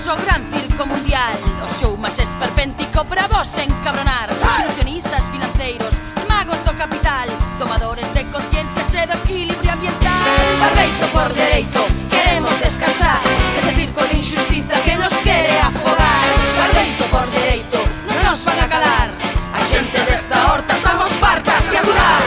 o gran circo mundial. O show máis esperpéntico para vos encabronar. Ilusionistas financeiros, magos do capital, domadores de conciencias e do equilibrio ambiental. Barbeito por dereito, queremos descansar deste circo de injustiza que nos quere afogar. Barbeito por dereito, non nos van a calar. A xente desta horta estamos fartas de aturar.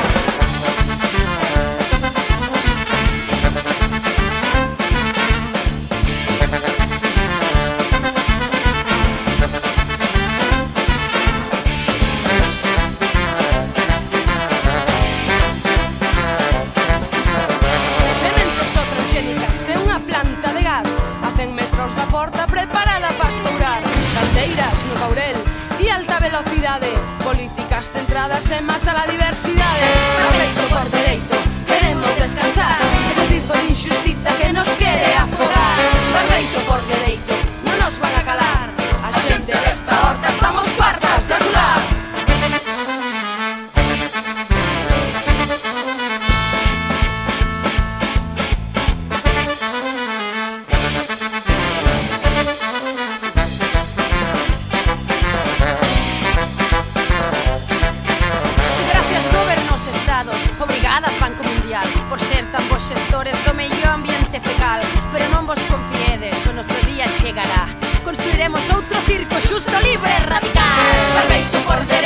Preparada para estourar canteiras no Caurel e alta velocidade, políticas centradas en matar a diversidade. Barbeito por dereito, queremos descansar deste circo de injustiza que nos quere afogar. Barbeito por dereito, non nos van a calar. A xente desta horta estamos fartas de aturar. Obrigadas Banco Mundial por ser tan bons xestores do medio ambiente fecal. Pero non vos confiedes, o noso día chegará. Construiremos outro circo xusto, libre e radical. Barbeito por dereito.